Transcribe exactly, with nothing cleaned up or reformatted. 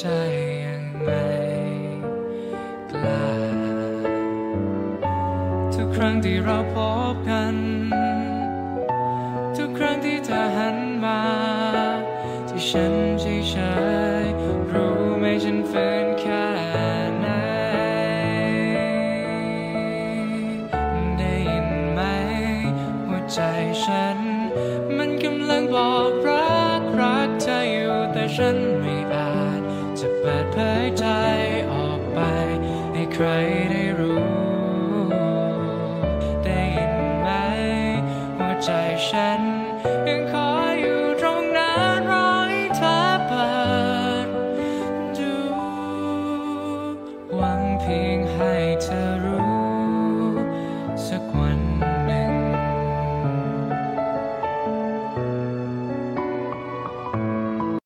ใจยังไม่กล้าทุกครั้งที่เราพบกันทุกครั้งที่เธอหันมาที่ฉันเฉยๆรู้ไหมฉันฝืนแค่ไหนได้ยินไหมหัวใจฉันมันกำลังบอกรักรักเธออยู่แต่ฉันไม่อาจจะเปิดเผยใจออกไปให้ใคร